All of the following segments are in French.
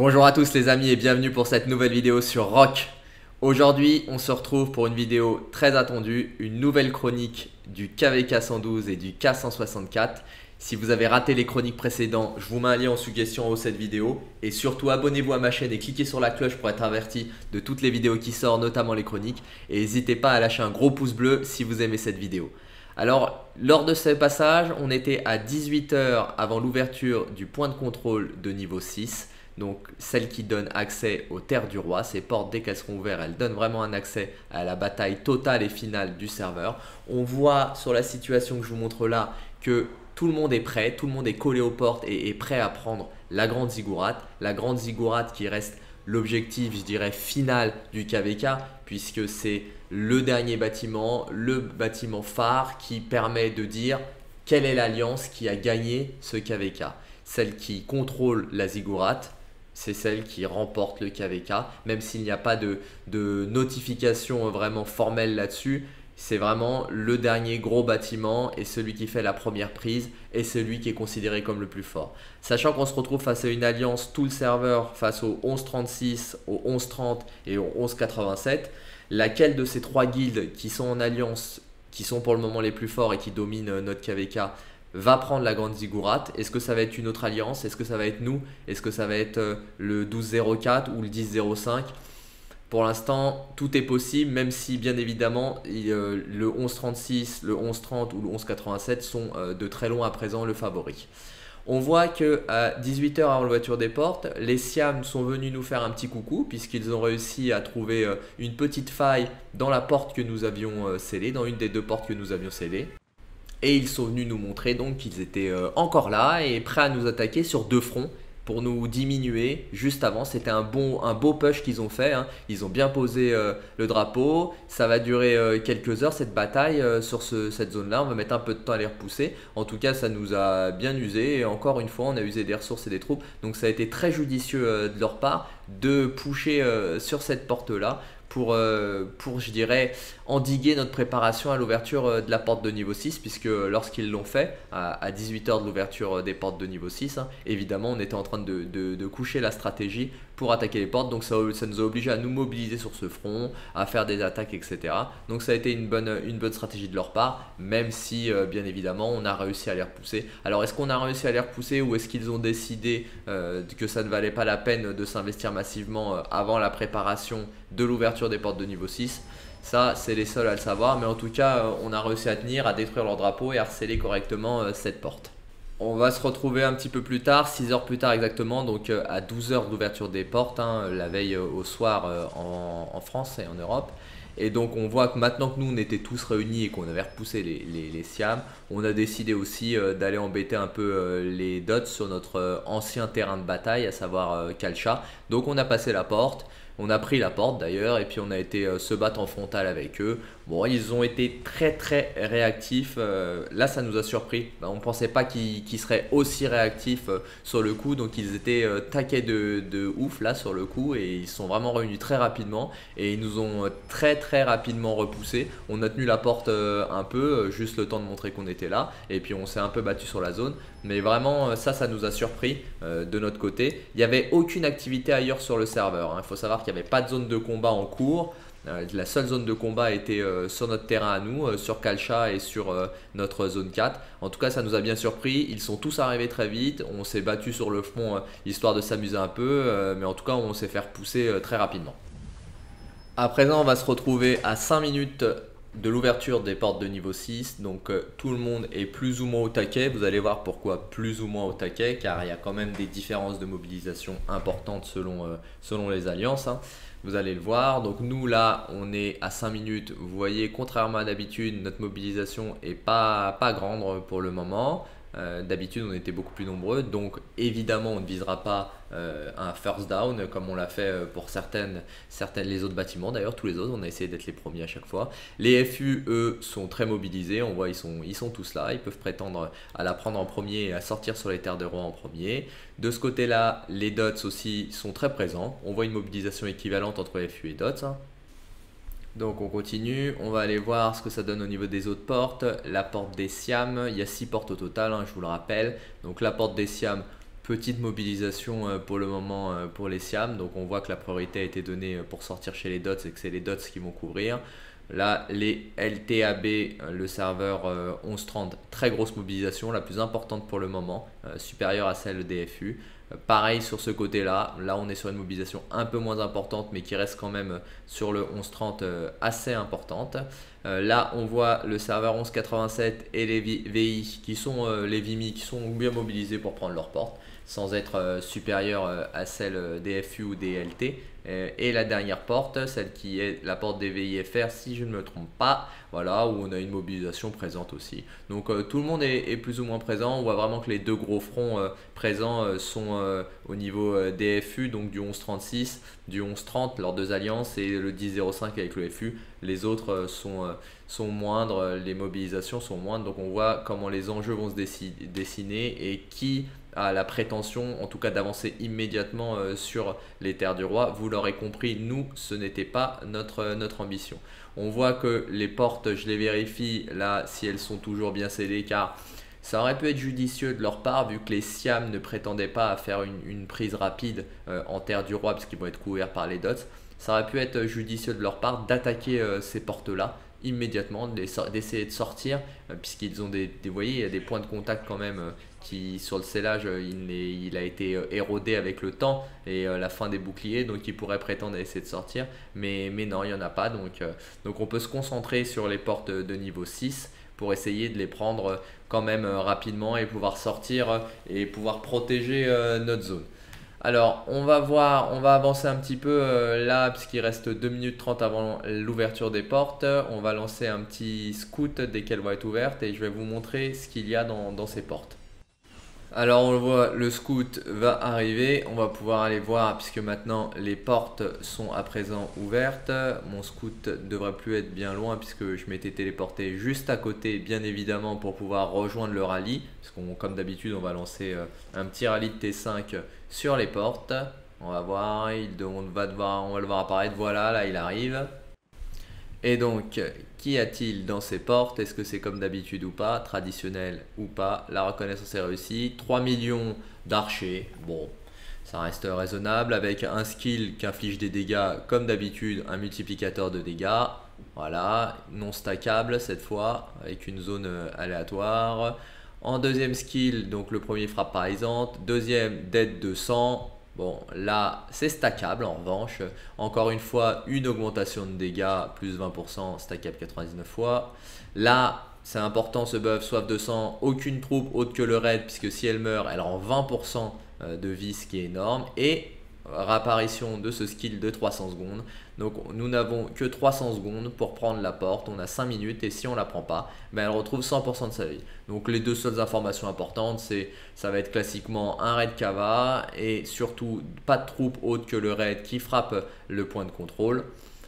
Bonjour à tous les amis et bienvenue pour cette nouvelle vidéo sur Rock. Aujourd'hui on se retrouve pour une vidéo très attendue, une nouvelle chronique du KVK 112 et du K164. Si vous avez raté les chroniques précédentes, je vous mets un lien en suggestion en haut de cette vidéo. Et surtout abonnez-vous à ma chaîne et cliquez sur la cloche pour être averti de toutes les vidéos qui sortent, notamment les chroniques. Et n'hésitez pas à lâcher un gros pouce bleu si vous aimez cette vidéo. Alors, lors de ce passage, on était à 18 h avant l'ouverture du point de contrôle de niveau 6. Donc celle qui donne accès aux terres du roi. Ces portes, dès qu'elles seront ouvertes, elles donnent vraiment un accès à la bataille totale et finale du serveur. On voit sur la situation que je vous montre là que tout le monde est prêt, tout le monde est collé aux portes et est prêt à prendre la grande ziggourate. La grande ziggourate qui reste l'objectif, je dirais, final du KVK, puisque c'est le dernier bâtiment, le bâtiment phare qui permet de dire quelle est l'alliance qui a gagné ce KVK. Celle qui contrôle la ziggourate, c'est celle qui remporte le KVK, même s'il n'y a pas de notification vraiment formelle là-dessus. C'est vraiment le dernier gros bâtiment et celui qui fait la première prise et celui qui est considéré comme le plus fort. Sachant qu'on se retrouve face à une alliance, tout le serveur face au 1136, au 1130 et au 1187. Laquelle de ces trois guildes qui sont en alliance, qui sont pour le moment les plus forts et qui dominent notre KVK, va prendre la grande ziggourate? Est-ce que ça va être une autre alliance? Est-ce que ça va être nous? Est-ce que ça va être le 1204 ou le 1005? Pour l'instant, tout est possible, même si bien évidemment le 1136, le 1130 ou le 1187 sont de très loin à présent le favori. On voit qu'à 18 h avant l'ouverture des portes, les Siam sont venus nous faire un petit coucou puisqu'ils ont réussi à trouver une petite faille dans la porte que nous avions scellée, dans une des deux portes que nous avions scellées. Et ils sont venus nous montrer donc qu'ils étaient encore là et prêts à nous attaquer sur deux fronts pour nous diminuer juste avant. C'était un beau push qu'ils ont fait, hein. Ils ont bien posé le drapeau. Ça va durer quelques heures cette bataille sur cette zone là. On va mettre un peu de temps à les repousser. En tout cas ça nous a bien usé et encore une fois on a usé des ressources et des troupes. Donc ça a été très judicieux de leur part de pusher sur cette porte là pour je dirais, endiguer notre préparation à l'ouverture de la porte de niveau 6, puisque lorsqu'ils l'ont fait, à 18 h de l'ouverture des portes de niveau 6, hein, évidemment, on était en train de coucher la stratégie pour attaquer les portes, donc ça nous a obligé à nous mobiliser sur ce front, à faire des attaques, etc. Donc ça a été une bonne stratégie de leur part, même si, bien évidemment, on a réussi à les repousser. Alors, est-ce qu'on a réussi à les repousser ou est-ce qu'ils ont décidé que ça ne valait pas la peine de s'investir massivement avant la préparation de l'ouverture des portes de niveau 6? Ça, c'est les seuls à le savoir, mais en tout cas, on a réussi à tenir, à détruire leur drapeau et à harceler correctement cette porte. On va se retrouver un petit peu plus tard, 6 heures plus tard exactement, donc à 12 h de l'ouverture des portes, hein, la veille au soir en France et en Europe. Et donc on voit que maintenant que nous on était tous réunis et qu'on avait repoussé les Siam, on a décidé aussi d'aller embêter un peu les Dots sur notre ancien terrain de bataille, à savoir Kalcha. Donc on a passé la porte. On a pris la porte d'ailleurs et puis on a été se battre en frontal avec eux. Bon, ils ont été très réactifs. Là, ça nous a surpris. On ne pensait pas qu'ils seraient aussi réactifs sur le coup. Donc, ils étaient taqués de ouf là sur le coup et ils sont vraiment revenus très rapidement. Et ils nous ont très rapidement repoussés. On a tenu la porte un peu, juste le temps de montrer qu'on était là. Et puis, on s'est un peu battu sur la zone. Mais vraiment, ça nous a surpris de notre côté. Il n'y avait aucune activité ailleurs sur le serveur, hein. Il faut savoir qu'il n'y avait pas de zone de combat en cours. La seule zone de combat était sur notre terrain à nous, sur Kalcha et sur notre zone 4. En tout cas, ça nous a bien surpris. Ils sont tous arrivés très vite. On s'est battu sur le front histoire de s'amuser un peu. Mais en tout cas, on s'est fait repousser très rapidement. À présent, on va se retrouver à 5 minutes de l'ouverture des portes de niveau 6, donc tout le monde est plus ou moins au taquet. Vous allez voir pourquoi plus ou moins au taquet, car il y a quand même des différences de mobilisation importantes selon les alliances, hein. Vous allez le voir. Donc nous là on est à 5 minutes. Vous voyez, contrairement à d'habitude, notre mobilisation est pas grande pour le moment. D'habitude on était beaucoup plus nombreux, donc évidemment on ne visera pas un first down comme on l'a fait pour les autres bâtiments. D'ailleurs tous les autres on a essayé d'être les premiers à chaque fois. Les FU eux sont très mobilisés, on voit ils sont tous là, ils peuvent prétendre à la prendre en premier et à sortir sur les terres de roi en premier. De ce côté là les dots aussi sont très présents, on voit une mobilisation équivalente entre FU et dots, hein. Donc on continue, on va aller voir ce que ça donne au niveau des autres portes. La porte des Siam, il y a 6 portes au total, hein, je vous le rappelle. Donc la porte des Siam, petite mobilisation pour le moment pour les Siam. Donc on voit que la priorité a été donnée pour sortir chez les dots et que c'est les dots qui vont couvrir. Là, les LTAB, le serveur 1130, très grosse mobilisation, la plus importante pour le moment, supérieure à celle des FU. Pareil sur ce côté-là, là on est sur une mobilisation un peu moins importante mais qui reste quand même sur le 1130 assez importante. Là on voit le serveur 1187 et les VI qui sont les VIMI qui sont bien mobilisés pour prendre leur porte sans être supérieure à celle des FU ou des LT. Et la dernière porte, celle qui est la porte des VIFR si je ne me trompe pas, voilà, où on a une mobilisation présente aussi. Donc tout le monde est plus ou moins présent. On voit vraiment que les deux gros fronts présents sont au niveau des FU, donc du 1136, du 1130, leurs deux alliances, et le 1005 avec le FU. Les autres sont moindres, les mobilisations sont moindres, donc on voit comment les enjeux vont se dessiner et qui a la prétention en tout cas d'avancer immédiatement sur les terres du roi. Vous l'aurez compris, nous ce n'était pas notre ambition. On voit que les portes, je les vérifie là si elles sont toujours bien scellées, car ça aurait pu être judicieux de leur part vu que les Siam ne prétendaient pas à faire une prise rapide en terre du roi parce qu'ils vont être couverts par les dots. Ça aurait pu être judicieux de leur part d'attaquer ces portes là immédiatement, d'essayer de sortir puisqu'ils ont vous voyez, il y a des points de contact quand même qui sur le scellage il a été érodé avec le temps et la fin des boucliers, donc ils pourraient prétendre à essayer de sortir, mais non, il n'y en a pas, donc on peut se concentrer sur les portes de niveau 6 pour essayer de les prendre quand même rapidement et pouvoir sortir et pouvoir protéger notre zone. Alors on va voir, on va avancer un petit peu là puisqu'il reste 2 minutes 30 avant l'ouverture des portes. On va lancer un petit scout dès qu'elles vont être ouvertes et je vais vous montrer ce qu'il y a dans ces portes. Alors on le voit, le scout va arriver, on va pouvoir aller voir puisque maintenant les portes sont à présent ouvertes. Mon scout ne devrait plus être bien loin puisque je m'étais téléporté juste à côté bien évidemment pour pouvoir rejoindre le rallye. Parce qu'on, comme d'habitude, on va lancer un petit rallye de T5 sur les portes. On va voir, on va le voir apparaître, voilà, là il arrive. Et donc, qu'y a-t-il dans ces portes? Est-ce que c'est comme d'habitude ou pas? Traditionnel ou pas? La reconnaissance est réussie. 3 millions d'archers. Bon, ça reste raisonnable. Avec un skill qui inflige des dégâts comme d'habitude, un multiplicateur de dégâts. Voilà, non stackable cette fois, avec une zone aléatoire. En deuxième skill, donc le premier frappe paralysante. Deuxième, dead 200. Bon, là, c'est stackable en revanche. Encore une fois, une augmentation de dégâts, plus 20%, stackable 99 fois. Là, c'est important ce buff, soif de sang, aucune troupe autre que le raid, puisque si elle meurt, elle rend 20% de vie, ce qui est énorme. Et réapparition de ce skill de 300 secondes. Donc nous n'avons que 300 secondes pour prendre la porte, on a 5 minutes et si on la prend pas, ben elle retrouve 100% de sa vie. Donc les deux seules informations importantes, ça va être classiquement un raid Kava et surtout pas de troupe autre que le raid qui frappe le point de contrôle.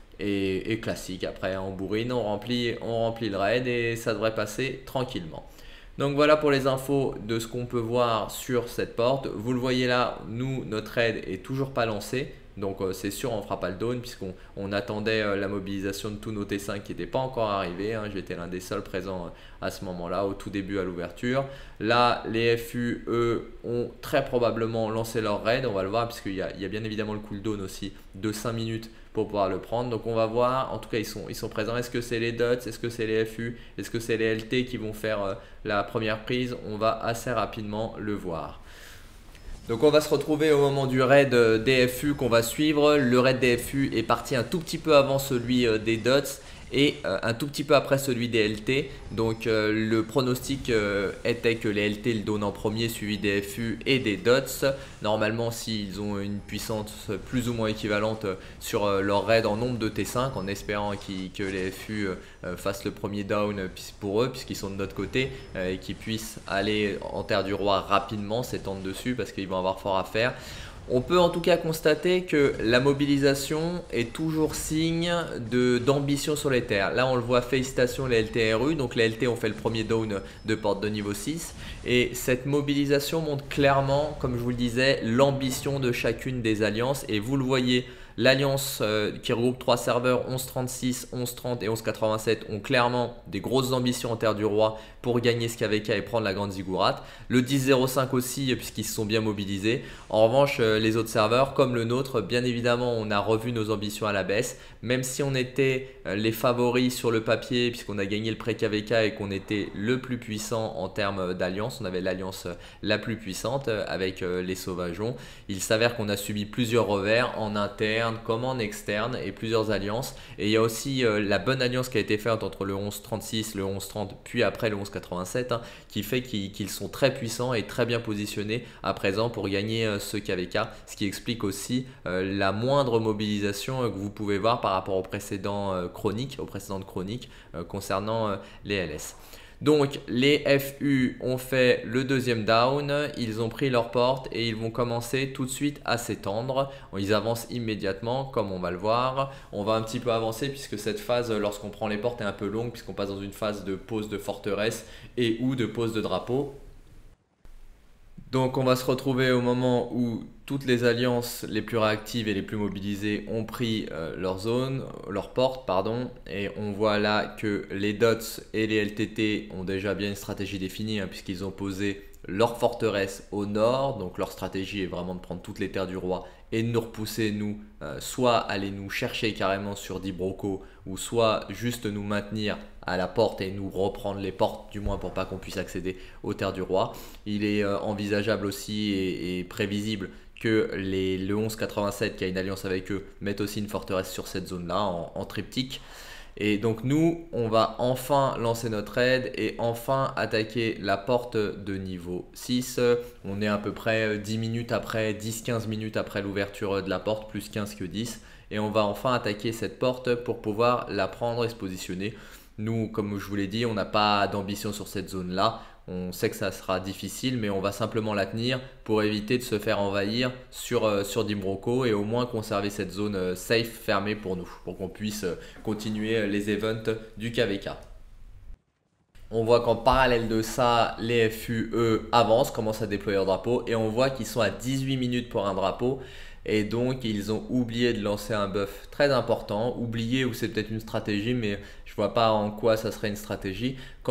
Et classique, après on bourrine, on remplit le raid et ça devrait passer tranquillement. Donc voilà pour les infos de ce qu'on peut voir sur cette porte. Vous le voyez là, nous, notre raid est toujours pas lancé. Donc c'est sûr, on ne fera pas le down puisqu'on attendait la mobilisation de tous nos T5 qui n'étaient pas encore arrivés. Hein. J'étais l'un des seuls présents à ce moment-là, au tout début à l'ouverture. Là, les FU, eux, ont très probablement lancé leur raid. On va le voir puisqu'il y a bien évidemment le cooldown aussi de 5 minutes pour pouvoir le prendre. Donc on va voir, en tout cas ils sont présents. Est-ce que c'est les dots? Est-ce que c'est les FU? Est-ce que c'est les LT qui vont faire la première prise? On va assez rapidement le voir. Donc on va se retrouver au moment du raid DFU qu'on va suivre. Le raid DFU est parti un tout petit peu avant celui des dots et un tout petit peu après celui des LT. Donc le pronostic était que les LT le donnent en premier, suivi des FU et des dots. Normalement, s'ils ont une puissance plus ou moins équivalente sur leur raid en nombre de T5, en espérant que les FU fassent le premier down pour eux, puisqu'ils sont de notre côté, et qu'ils puissent aller en terre du roi rapidement, s'étendre dessus, parce qu'ils vont avoir fort à faire. On peut en tout cas constater que la mobilisation est toujours signe d'ambition sur les terres. Là on le voit, félicitations les LTRU, donc les LT ont fait le premier down de porte de niveau 6. Et cette mobilisation montre clairement, comme je vous le disais, l'ambition de chacune des alliances. Et vous le voyez L'alliance qui regroupe 3 serveurs, 1136, 1130 et 1187, ont clairement des grosses ambitions en Terre du Roi pour gagner ce KVK et prendre la Grande Ziggurat. Le 1005 aussi, puisqu'ils se sont bien mobilisés. En revanche, les autres serveurs, comme le nôtre, bien évidemment, on a revu nos ambitions à la baisse. Même si on était les favoris sur le papier, puisqu'on a gagné le pré-KVK et qu'on était le plus puissant en termes d'alliance, on avait l'alliance la plus puissante avec les Sauvageons. Il s'avère qu'on a subi plusieurs revers en interne comme en externe et plusieurs alliances. Et il y a aussi la bonne alliance qui a été faite entre le 1136, le 1130 puis après le 1187 qui fait qu'ils sont très puissants et très bien positionnés à présent pour gagner ce KVK, ce qui explique aussi la moindre mobilisation que vous pouvez voir par rapport aux précédentes chroniques concernant les LS. Donc les FU ont fait le deuxième down, ils ont pris leur porte et ils vont commencer tout de suite à s'étendre. Ils avancent immédiatement comme on va le voir. On va un petit peu avancer puisque cette phase lorsqu'on prend les portes est un peu longue puisqu'on passe dans une phase de pose de forteresse et ou de pose de drapeau. Donc on va se retrouver au moment où toutes les alliances les plus réactives et les plus mobilisées ont pris leur zone, leur porte pardon, et on voit là que les DOTS et les LTT ont déjà bien une stratégie définie puisqu'ils ont posé leur forteresse au nord. Donc leur stratégie est vraiment de prendre toutes les terres du roi et de nous repousser nous, soit aller nous chercher carrément sur Dibroco ou soit juste nous maintenir à la porte et nous reprendre les portes du moins pour pas qu'on puisse accéder aux terres du roi. Il est envisageable aussi et prévisible que le 1187 qui a une alliance avec eux mettent aussi une forteresse sur cette zone là en triptyque. Et donc nous, on va enfin lancer notre aide et enfin attaquer la porte de niveau 6. On est à peu près 10 minutes après, 10-15 minutes après l'ouverture de la porte, plus 15 que 10. Et on va enfin attaquer cette porte pour pouvoir la prendre et se positionner. Nous, comme je vous l'ai dit, on n'a pas d'ambition sur cette zone-là. On sait que ça sera difficile, mais on va simplement la tenir pour éviter de se faire envahir sur Dibroco et au moins conserver cette zone safe fermée pour nous, pour qu'on puisse continuer les events du KVK. On voit qu'en parallèle de ça, les FU, eux, avancent, commencent à déployer leur drapeau et on voit qu'ils sont à 18 minutes pour un drapeau. Et donc, ils ont oublié de lancer un buff très important. Oublié ou c'est peut-être une stratégie, mais je vois pas en quoi ça serait une stratégie.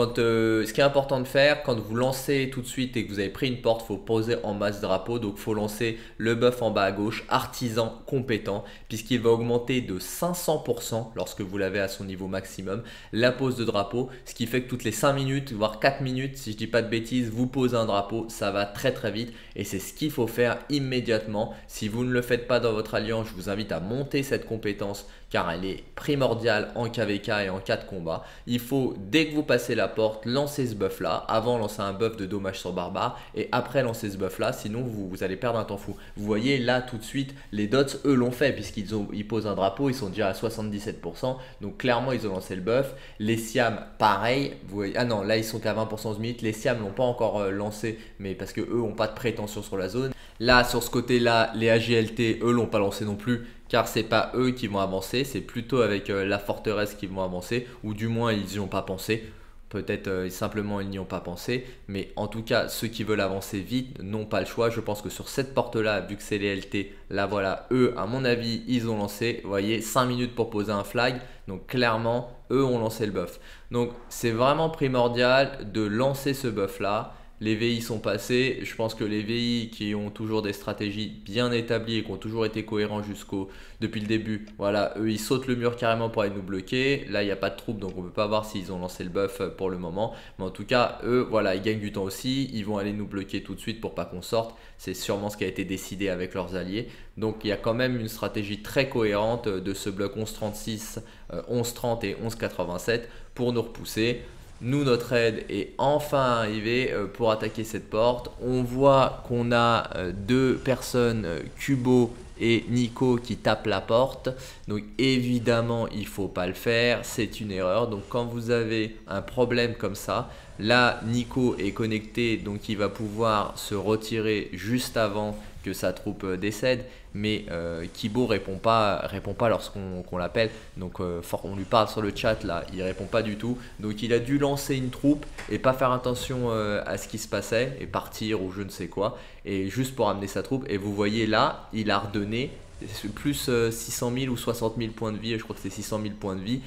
Ce qui est important de faire, quand vous lancez tout de suite et que vous avez pris une porte, il faut poser en masse drapeau. Donc, il faut lancer le buff en bas à gauche, artisan compétent, puisqu'il va augmenter de 500% lorsque vous l'avez à son niveau maximum, la pose de drapeau. Ce qui fait que toutes les 5 minutes, voire 4 minutes, si je dis pas de bêtises, vous posez un drapeau. Ça va très très vite et c'est ce qu'il faut faire immédiatement. Si vous ne le faites pas dans votre alliance, je vous invite à monter cette compétence car elle est primordiale en KVK et en cas de combat. Il faut, dès que vous passez la porte, lancer ce buff là. Avant, lancer un buff de dommage sur barbare et après lancer ce buff là, sinon vous allez perdre un temps fou. Vous voyez là tout de suite, les dots eux l'ont fait puisqu'ils posent un drapeau, ils sont déjà à 77%. Donc clairement ils ont lancé le buff. Les Siam pareil, vous voyez, ah non là ils sont qu'à 20% de minutes. Les Siam l'ont pas encore lancé, mais parce que eux n'ont pas de prétention sur la zone. Là sur ce côté là, les AGLT eux l'ont pas lancé non plus. Car c'est pas eux qui vont avancer, c'est plutôt avec la forteresse qu'ils vont avancer, ou du moins ils n'y ont pas pensé. Peut-être simplement ils n'y ont pas pensé, mais en tout cas ceux qui veulent avancer vite n'ont pas le choix. Je pense que sur cette porte là, vu que c'est les LT, là voilà, eux à mon avis ils ont lancé, vous voyez 5 minutes pour poser un flag, donc clairement eux ont lancé le buff. Donc c'est vraiment primordial de lancer ce buff là. Les VI sont passés, je pense que les VI qui ont toujours des stratégies bien établies et qui ont toujours été cohérents depuis le début, voilà, eux ils sautent le mur carrément pour aller nous bloquer. Là il n'y a pas de troupes donc on ne peut pas voir s'ils ont lancé le buff pour le moment. Mais en tout cas eux voilà, ils gagnent du temps aussi, ils vont aller nous bloquer tout de suite pour pas qu'on sorte. C'est sûrement ce qui a été décidé avec leurs alliés. Donc il y a quand même une stratégie très cohérente de ce bloc 1136, 1130 et 1187 pour nous repousser. Nous, notre aide est enfin arrivée pour attaquer cette porte. On voit qu'on a deux personnes, Kubo et Nico, qui tapent la porte. Donc évidemment, il ne faut pas le faire. C'est une erreur. Donc quand vous avez un problème comme ça, là, Nico est connecté. Donc il va pouvoir se retirer juste avant que sa troupe décède. Mais Kibo répond pas lorsqu'on l'appelle. Donc on lui parle sur le chat là, il répond pas du tout. Donc il a dû lancer une troupe et pas faire attention à ce qui se passait et partir ou je ne sais quoi. Et juste pour amener sa troupe. Et vous voyez là, il a redonné plus 600 000 ou 60 000 points de vie, je crois que c'est 600 000 points de vie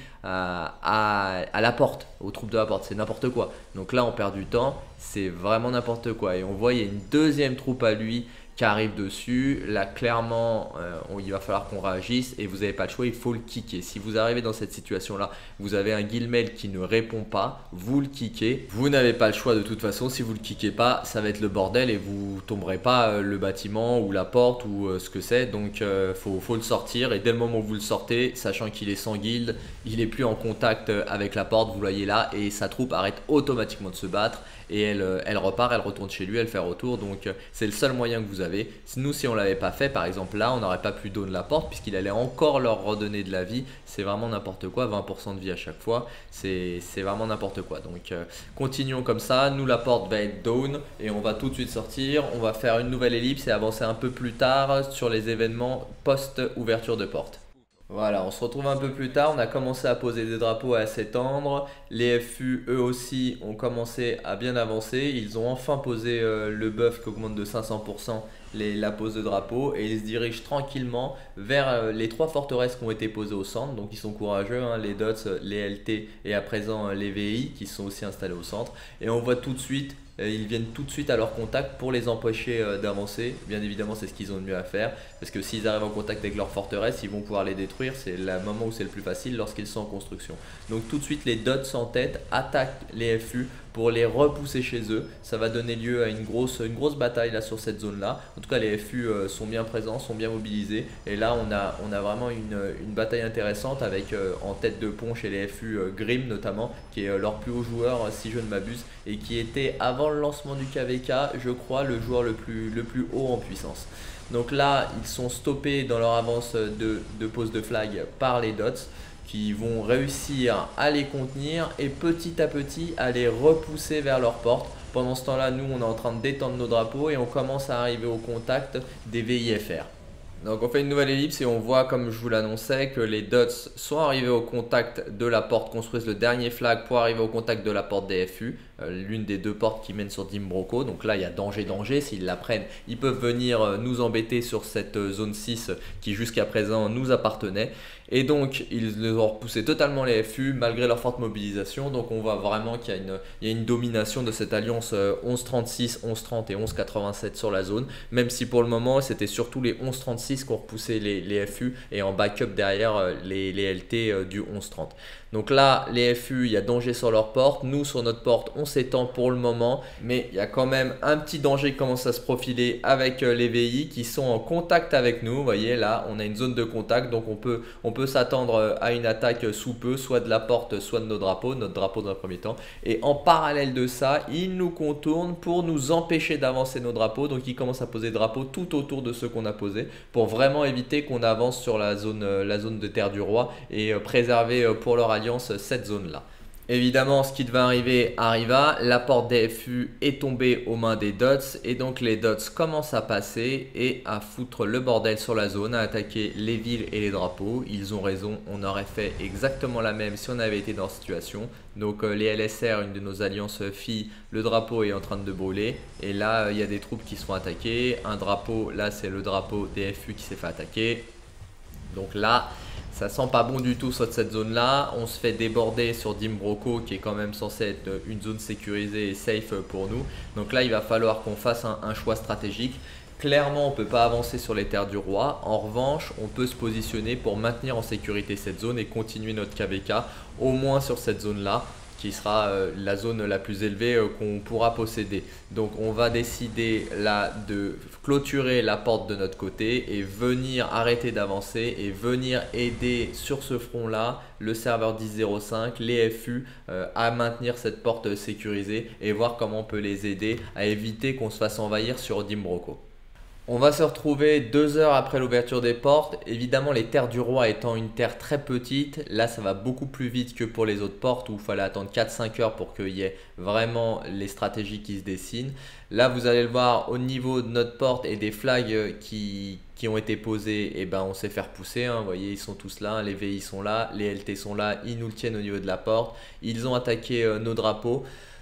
à la porte, aux troupes de la porte, c'est n'importe quoi. Donc là on perd du temps, c'est vraiment n'importe quoi. Et on voit il y a une deuxième troupe à lui qui arrive dessus. Là clairement il va falloir qu'on réagisse et vous n'avez pas le choix, il faut le kicker. Si vous arrivez dans cette situation là, vous avez un guillemel qui ne répond pas, vous le kickez. Vous n'avez pas le choix de toute façon, si vous le kickez pas ça va être le bordel et vous tomberez pas le bâtiment ou la porte ou ce que c'est. Donc faut le sortir et dès le moment où vous le sortez, sachant qu'il est sans guilde, il est plus en contact avec la porte, vous voyez là, et sa troupe arrête automatiquement de se battre et elle repart, elle retourne chez lui, elle fait retour. Donc c'est le seul moyen que vous avez. Nous si on l'avait pas fait par exemple là, on n'aurait pas pu down la porte puisqu'il allait encore leur redonner de la vie. C'est vraiment n'importe quoi, 20% de vie à chaque fois, c'est vraiment n'importe quoi. Donc continuons comme ça, nous la porte va être down et on va tout de suite sortir. On va faire une nouvelle ellipse et avancer un peu plus tard sur les événements post ouverture de porte. Voilà, on se retrouve un peu plus tard, on a commencé à poser des drapeaux à s'étendre. Les FU eux aussi ont commencé à bien avancer, ils ont enfin posé le buff qui augmente de 500% la pose de drapeau et ils se dirigent tranquillement vers les 3 forteresses qui ont été posées au centre. Donc ils sont courageux, hein, les DOTS, les LT et à présent les VI qui sont aussi installés au centre. Et on voit tout de suite ils viennent tout de suite à leur contact pour les empêcher d'avancer. Bien évidemment c'est ce qu'ils ont de mieux à faire parce que s'ils arrivent en contact avec leur forteresse, ils vont pouvoir les détruire. C'est le moment où c'est le plus facile lorsqu'ils sont en construction. Donc tout de suite les dots en tête attaquent les FU pour les repousser chez eux. Ça va donner lieu à une grosse bataille là sur cette zone là. En tout cas les FU sont bien présents, sont bien mobilisés et là on a vraiment une bataille intéressante avec en tête de pont chez les FU Grim notamment qui est leur plus haut joueur si je ne m'abuse et qui était avant le lancement du KVK je crois le joueur le plus haut en puissance. Donc là ils sont stoppés dans leur avance de pose de flag par les dots qui vont réussir à les contenir et petit à petit à les repousser vers leur porte. Pendant ce temps là nous on est en train de détendre nos drapeaux et on commence à arriver au contact des VIFR. Donc on fait une nouvelle ellipse et on voit comme je vous l'annonçais que les dots sont arrivés au contact de la porte, construisent le dernier flag pour arriver au contact de la porte des FU, l'une des 2 portes qui mènent sur Dimbroco. Donc là il y a danger, s'ils la prennent ils peuvent venir nous embêter sur cette zone 6 qui jusqu'à présent nous appartenait. Et donc ils les ont repoussé totalement les FU malgré leur forte mobilisation. Donc on voit vraiment qu'il y a une domination de cette alliance 11-36, 11-30 et 11-87 sur la zone. Même si pour le moment c'était surtout les 11-36 qui ont repoussé les FU et en backup derrière les LT du 11-30. Donc là les FU il y a danger sur leur porte, nous sur notre porte on s'étend pour le moment. Mais il y a quand même un petit danger qui commence à se profiler avec les VI qui sont en contact avec nous. Vous voyez là on a une zone de contact donc on peut s'attendre à une attaque sous peu, soit de la porte, soit de notre drapeau dans un premier temps. Et en parallèle de ça, ils nous contournent pour nous empêcher d'avancer nos drapeaux. Donc ils commencent à poser des drapeaux tout autour de ceux qu'on a posés pour vraiment éviter qu'on avance sur la zone de Terre du Roi et préserver pour leur alliance cette zone-là. Évidemment, ce qui devait arriver arriva, la porte des FU est tombée aux mains des dots et donc les dots commencent à passer et à foutre le bordel sur la zone, à attaquer les villes et les drapeaux. Ils ont raison, on aurait fait exactement la même si on avait été dans cette situation. Donc les LSR, une de nos alliances filles, le drapeau est en train de brûler et là il y a des troupes qui se font attaquer. Un drapeau, là c'est le drapeau des FU qui s'est fait attaquer. Donc là ça sent pas bon du tout sur cette zone là, on se fait déborder sur Dimbroco qui est quand même censé être une zone sécurisée et safe pour nous. Donc là il va falloir qu'on fasse un choix stratégique. Clairement on ne peut pas avancer sur les terres du roi, en revanche on peut se positionner pour maintenir en sécurité cette zone et continuer notre KVK au moins sur cette zone là qui sera la zone la plus élevée qu'on pourra posséder. Donc on va décider là de clôturer la porte de notre côté et venir arrêter d'avancer et venir aider sur ce front là le serveur 10.05, les FU à maintenir cette porte sécurisée et voir comment on peut les aider à éviter qu'on se fasse envahir sur Dimbroco. On va se retrouver 2 heures après l'ouverture des portes. Évidemment, les terres du roi étant une terre très petite, là ça va beaucoup plus vite que pour les autres portes où il fallait attendre 4-5 heures pour qu'il y ait vraiment les stratégies qui se dessinent. Là, vous allez le voir au niveau de notre porte et des flags qui ont été posés, et ben on s'est fait repousser. Vous voyez, ils sont tous là, les VI sont là, les LT sont là, ils nous le tiennent au niveau de la porte. Ils ont attaqué nos drapeaux.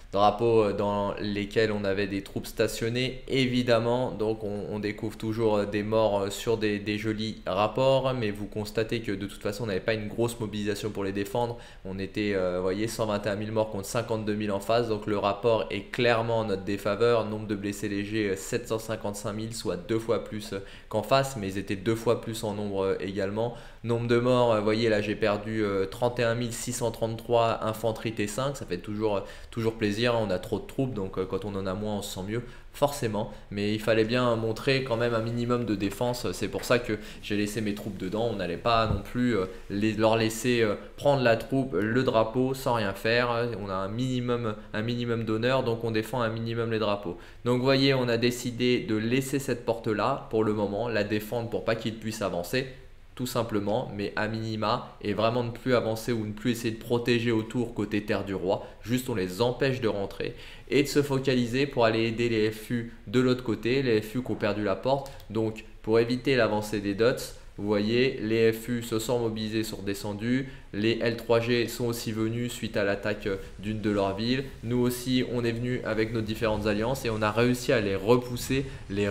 drapeaux dans lesquels on avait des troupes stationnées évidemment, donc on découvre toujours des morts sur des jolis rapports, mais vous constatez que de toute façon on n'avait pas une grosse mobilisation pour les défendre. On était, vous voyez, 121 000 morts contre 52 000 en face, donc le rapport est clairement en notre défaveur. Nombre de blessés légers 755 000, soit 2 fois plus qu'en face, mais ils étaient 2 fois plus en nombre également. Nombre de morts, vous voyez là j'ai perdu 31 633 infanterie T5, ça fait toujours plaisir, on a trop de troupes, donc quand on en a moins on se sent mieux forcément, mais il fallait bien montrer quand même un minimum de défense. C'est pour ça que j'ai laissé mes troupes dedans. On n'allait pas non plus leur laisser prendre la troupe, le drapeau sans rien faire. On a un minimum d'honneur, donc on défend un minimum les drapeaux. Donc vous voyez, on a décidé de laisser cette porte là pour le moment, la défendre pour pas qu'ils puissent avancer tout simplement, mais à minima, et vraiment ne plus avancer ou ne plus essayer de protéger autour côté terre du roi. Juste on les empêche de rentrer et de se focaliser pour aller aider les FU de l'autre côté, les FU qui ont perdu la porte. Donc pour éviter l'avancée des dots, vous voyez, les FU se sont mobilisés, sont descendus. Les L3G sont aussi venus suite à l'attaque d'une de leurs villes. Nous aussi, on est venus avec nos différentes alliances et on a réussi à les repousser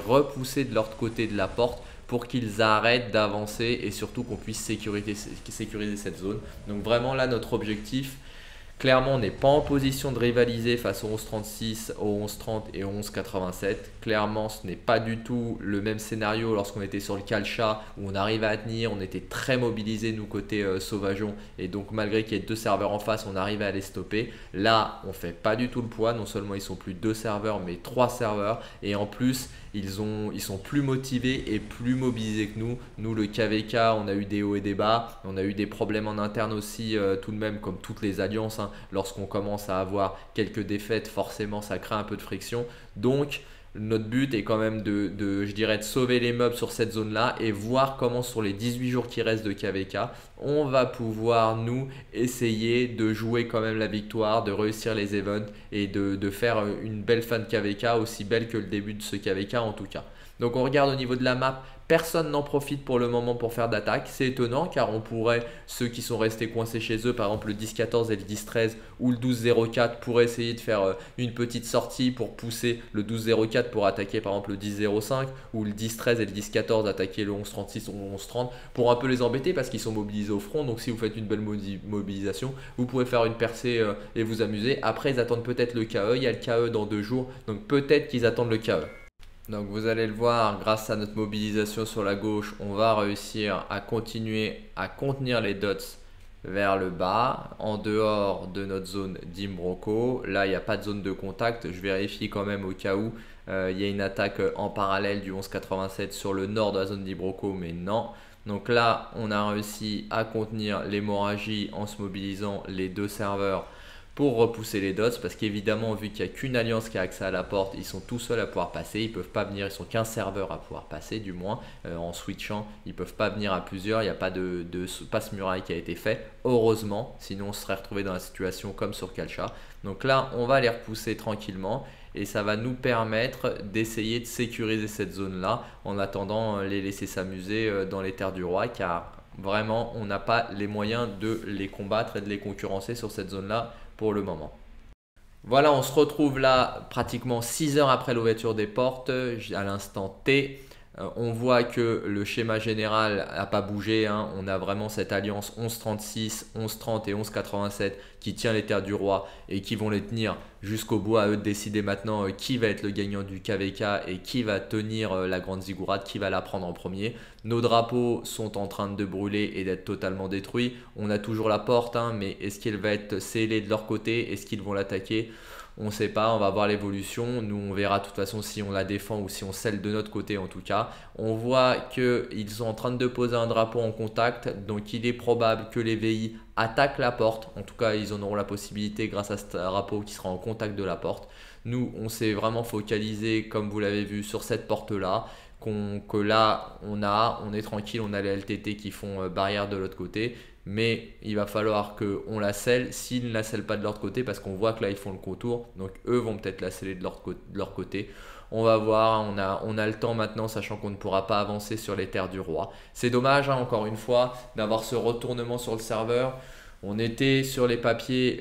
de l'autre côté de la porte pour qu'ils arrêtent d'avancer et surtout qu'on puisse sécuriser cette zone. Donc vraiment là, notre objectif, clairement, on n'est pas en position de rivaliser face au 11-36, au 11-30 et au 11-87. Clairement, ce n'est pas du tout le même scénario lorsqu'on était sur le Calcha où on arrivait à tenir, on était très mobilisés nous côté Sauvageon et donc malgré qu'il y ait 2 serveurs en face, on arrivait à les stopper. Là, on fait pas du tout le poids, non seulement ils sont plus 2 serveurs mais 3 serveurs et en plus, ils sont plus motivés et plus mobilisés que nous. Nous, le KVK, on a eu des hauts et des bas, on a eu des problèmes en interne aussi tout de même comme toutes les alliances. Lorsqu'on commence à avoir quelques défaites, forcément ça crée un peu de friction. Donc notre but est quand même je dirais, de sauver les meubles sur cette zone là et voir comment sur les 18 jours qui restent de KVK on va pouvoir nous essayer de jouer quand même la victoire, de réussir les events et de faire une belle fin de KVK, aussi belle que le début de ce KVK en tout cas. Donc on regarde au niveau de la map, personne n'en profite pour le moment pour faire d'attaque. C'est étonnant car on pourrait, ceux qui sont restés coincés chez eux, par exemple le 10-14 et le 10-13 ou le 12-04 pourraient essayer de faire une petite sortie pour pousser le 12-04 pour attaquer par exemple le 10-05 ou le 10-13 et le 10-14 attaquer le 11-36 ou le 11-30 pour un peu les embêter parce qu'ils sont mobilisés au front. Donc si vous faites une belle mobilisation, vous pouvez faire une percée et vous amuser. Après ils attendent peut-être le KE, il y a le KE dans 2 jours, donc peut-être qu'ils attendent le KE. Donc vous allez le voir, grâce à notre mobilisation sur la gauche, on va réussir à continuer à contenir les dots vers le bas, en dehors de notre zone d'Imbroco. Là, il n'y a pas de zone de contact. Je vérifie quand même au cas où il y a une attaque en parallèle du 11-87 sur le nord de la zone d'Imbroco, mais non. Donc là, on a réussi à contenir l'hémorragie en se mobilisant les 2 serveurs pour repousser les dots parce qu'évidemment vu qu'il n'y a qu'une alliance qui a accès à la porte, ils sont tout seuls à pouvoir passer, ils ne peuvent pas venir, ils sont qu'un serveur à pouvoir passer du moins en switchant, ils ne peuvent pas venir à plusieurs, il n'y a pas de passe-muraille qui a été fait, heureusement, sinon on serait retrouvé dans la situation comme sur Calcha. Donc là on va les repousser tranquillement et ça va nous permettre d'essayer de sécuriser cette zone là en attendant les laisser s'amuser dans les terres du roi car vraiment on n'a pas les moyens de les combattre et de les concurrencer sur cette zone là pour le moment. Voilà, on se retrouve là pratiquement 6 heures après l'ouverture des portes à l'instant T. On voit que le schéma général n'a pas bougé, hein. On a vraiment cette alliance 11-36, 11-30 et 11-87 qui tient les terres du roi et qui vont les tenir jusqu'au bout. À eux de décider maintenant qui va être le gagnant du KVK et qui va tenir la grande ziggourate, qui va la prendre en premier. Nos drapeaux sont en train de brûler et d'être totalement détruits. On a toujours la porte, hein, mais est-ce qu'elle va être scellée de leur côté? Est-ce qu'ils vont l'attaquer? On ne sait pas, on va voir l'évolution. Nous, on verra de toute façon si on la défend ou si on scelle de notre côté en tout cas. On voit qu'ils sont en train de poser un drapeau en contact. Donc, il est probable que les VI attaquent la porte. En tout cas, ils en auront la possibilité grâce à ce drapeau qui sera en contact de la porte. Nous, on s'est vraiment focalisé, comme vous l'avez vu, sur cette porte-là. Que là, on est tranquille, on a les LTT qui font barrière de l'autre côté. Mais il va falloir qu'on la scelle s'ils ne la scellent pas de leur côté parce qu'on voit que là ils font le contour, donc eux vont peut-être la sceller de leur côté. On va voir, on a le temps maintenant sachant qu'on ne pourra pas avancer sur les terres du roi. C'est dommage hein, encore une fois d'avoir ce retournement sur le serveur. On était sur le papier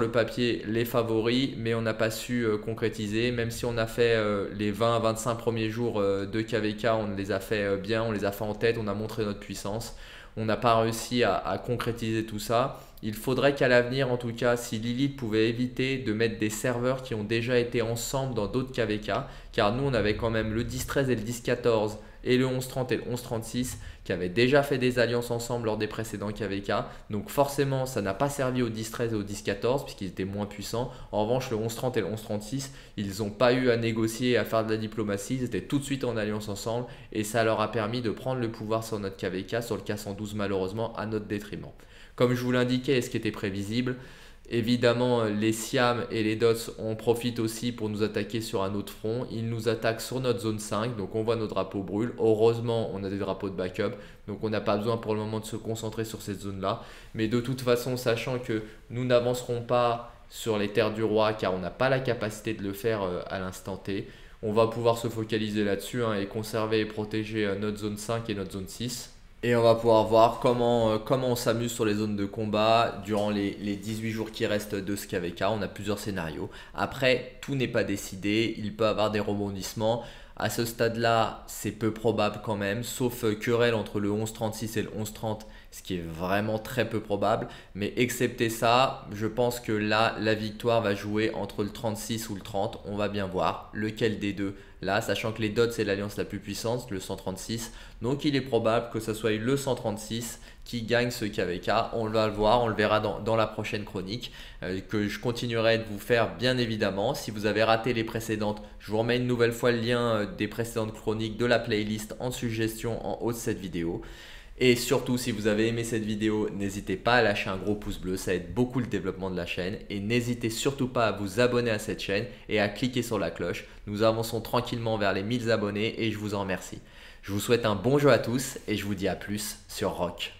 les favoris, mais on n'a pas su concrétiser. Même si on a fait les 20 à 25 premiers jours de KVK, on les a fait bien, on les a fait en tête, on a montré notre puissance. On n'a pas réussi à concrétiser tout ça. Il faudrait qu'à l'avenir, en tout cas, si Lilith pouvait éviter de mettre des serveurs qui ont déjà été ensemble dans d'autres KVK, car nous, on avait quand même le 10-13 et le 10-14 et le 11-30 et le 11-36 qui avaient déjà fait des alliances ensemble lors des précédents KVK. Donc forcément, ça n'a pas servi au 10-13 et au 10-14 puisqu'ils étaient moins puissants. En revanche, le 11-30 et le 11-36, ils n'ont pas eu à négocier et à faire de la diplomatie. Ils étaient tout de suite en alliance ensemble et ça leur a permis de prendre le pouvoir sur notre KVK, sur le K112 malheureusement, à notre détriment. Comme je vous l'indiquais et ce qui était prévisible, évidemment, les Siam et les Dots en profitent aussi pour nous attaquer sur un autre front. Ils nous attaquent sur notre zone 5, donc on voit nos drapeaux brûler. Heureusement, on a des drapeaux de backup, donc on n'a pas besoin pour le moment de se concentrer sur cette zone-là. Mais de toute façon, sachant que nous n'avancerons pas sur les terres du roi, car on n'a pas la capacité de le faire à l'instant T, on va pouvoir se focaliser là-dessus et conserver et protéger notre zone 5 et notre zone 6. Et on va pouvoir voir comment on s'amuse sur les zones de combat durant les 18 jours qui restent de ce KVK. On a plusieurs scénarios. Après, tout n'est pas décidé. Il peut y avoir des rebondissements. À ce stade-là, c'est peu probable quand même, sauf querelle entre le 11-36 et le 11-30, ce qui est vraiment très peu probable. Mais excepté ça, je pense que là, la victoire va jouer entre le 36 ou le 30. On va bien voir lequel des deux. Là, sachant que les Dots, c'est l'alliance la plus puissante, le 136. Donc, il est probable que ce soit le 136 qui gagne ce KVK. On va le voir, on le verra dans la prochaine chronique que je continuerai de vous faire bien évidemment. Si vous avez raté les précédentes, je vous remets une nouvelle fois le lien des précédentes chroniques de la playlist en suggestion en haut de cette vidéo. Et surtout, si vous avez aimé cette vidéo, n'hésitez pas à lâcher un gros pouce bleu, ça aide beaucoup le développement de la chaîne. Et n'hésitez surtout pas à vous abonner à cette chaîne et à cliquer sur la cloche. Nous avançons tranquillement vers les 1000 abonnés et je vous en remercie. Je vous souhaite un bon jeu à tous et je vous dis à plus sur Rock.